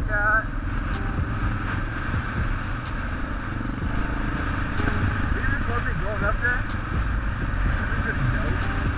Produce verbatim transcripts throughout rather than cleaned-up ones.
shot. These are supposed to be going up there. This is just dope.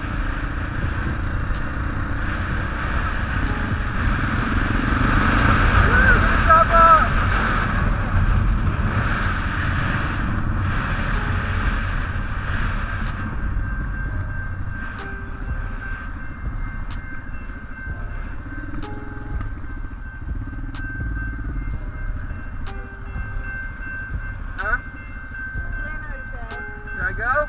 Huh? Should I go?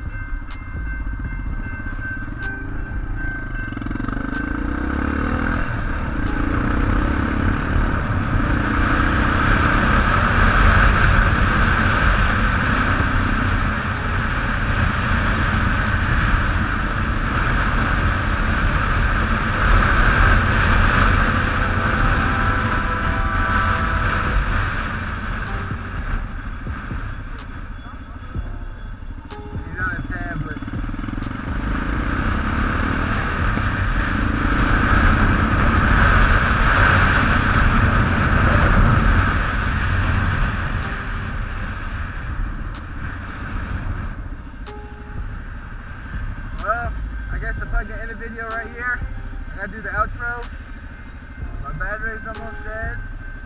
Well, I guess if I can end the video right here, I gotta do the outro. My battery's almost dead.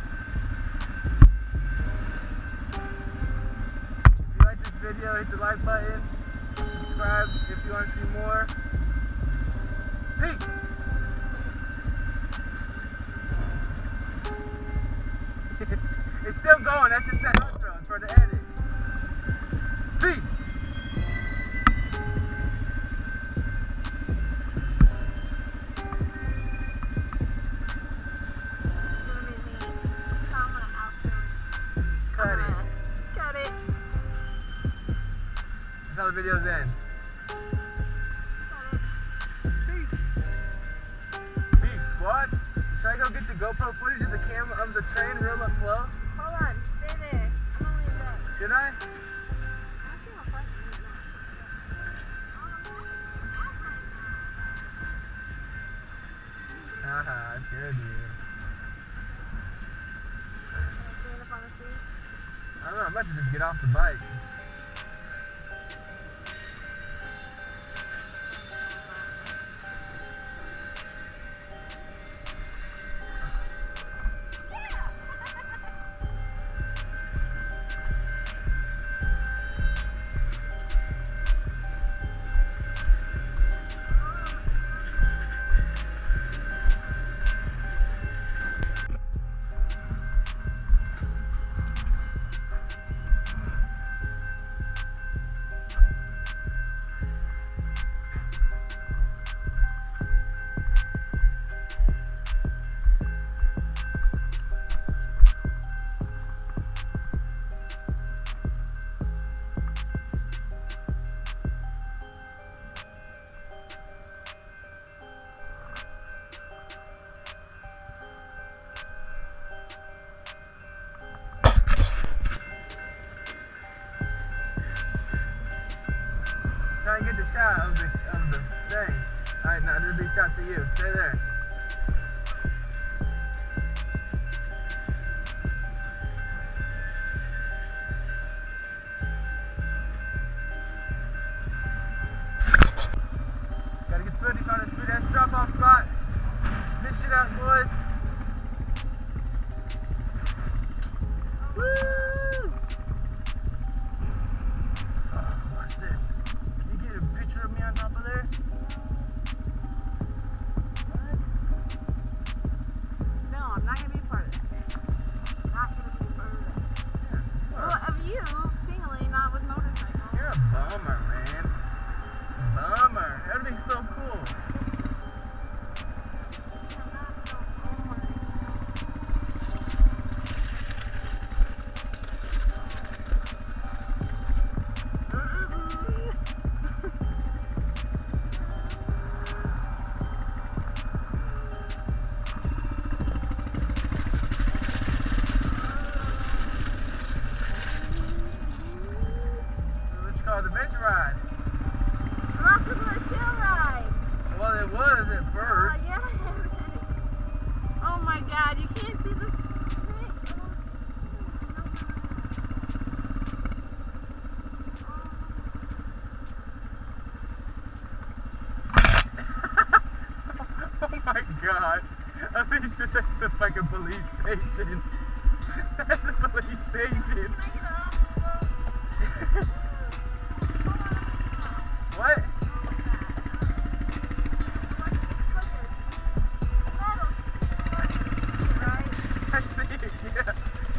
If you like this video, hit the like button. Subscribe if you want to see more. Peace! It's still going, that's just the outro for the edit. Peace! Cut it. Cut it. That's how the video's end. Cut it. Peace. Peace, what? Should I go get the GoPro footage of the camera of the train real up close? Hold on, stay there. I'm gonna leave that. Should I? I feel like I Haha, good dude. stand up on the seat. I don't know, I'm about to just get off the bike. Try and get the shot of the, of the thing. Alright, now this will be a shot to you. Stay there. Gotta get footage on this sweet ass drop off spot. This shit out, boys. Woo! Bummer, man. Bummer. Everything's so cool. The adventure ride. Not the chill ride. Well, it was at first. Oh, yeah. Oh my God, you can't see the god. I'm pretty sure that's the fucking police station. That's the police station. What? I see it, yeah.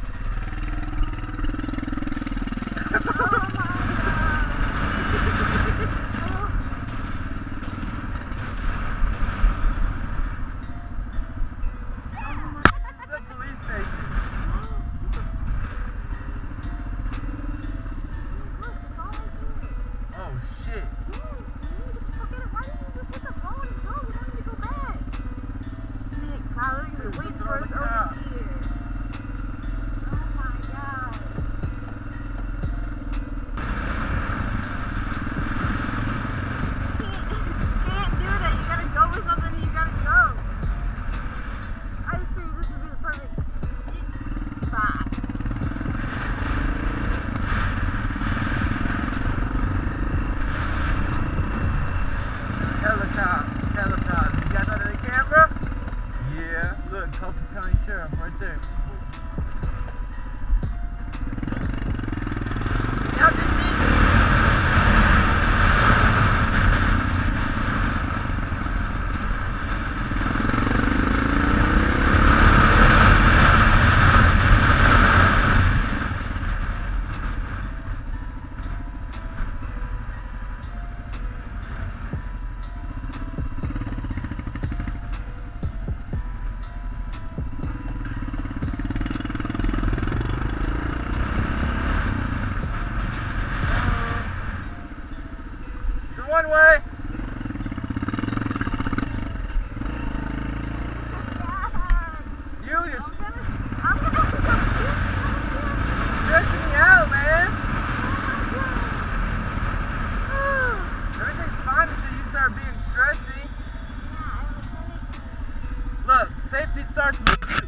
One way. You just stressing me out, man. Everything's fine until you start being stressy. Look, safety starts with you.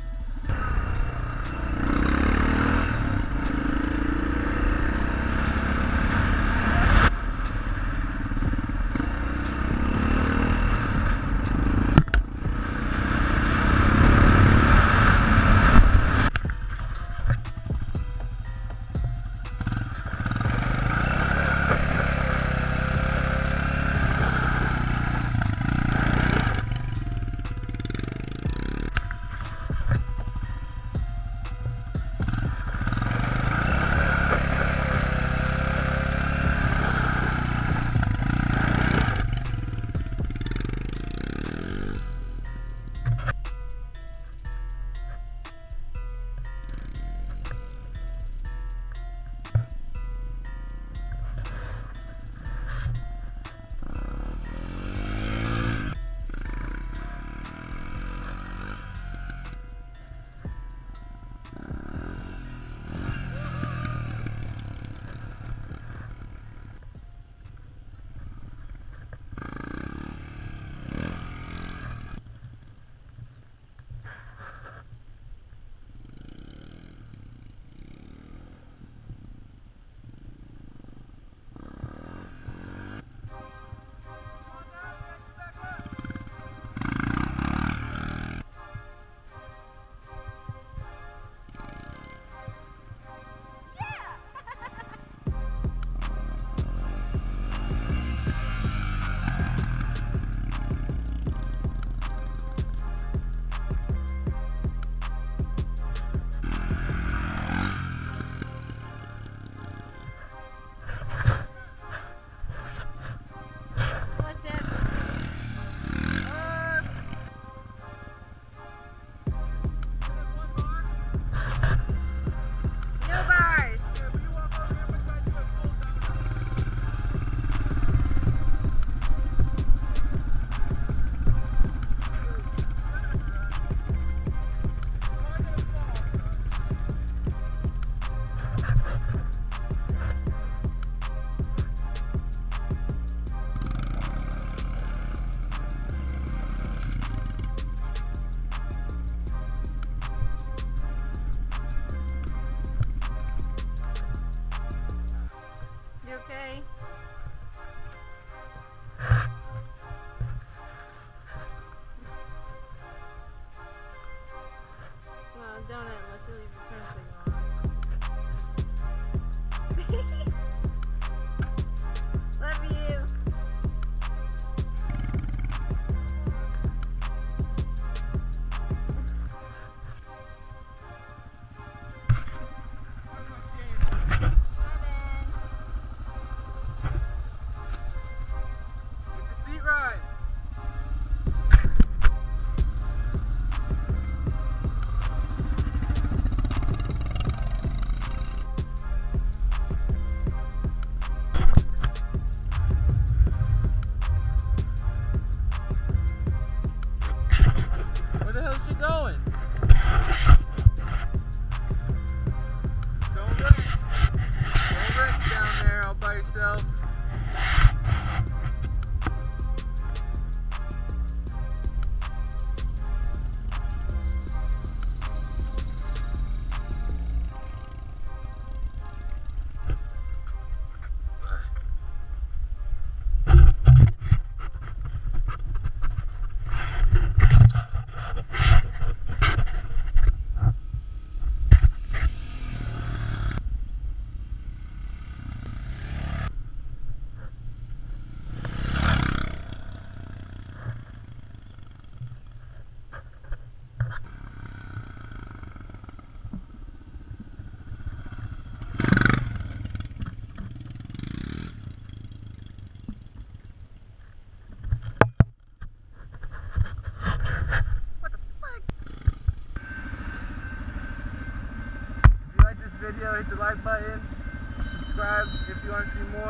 going. Don't wreck. Don't wreck down there all by yourself. Video, hit the like button, subscribe if you want to see more.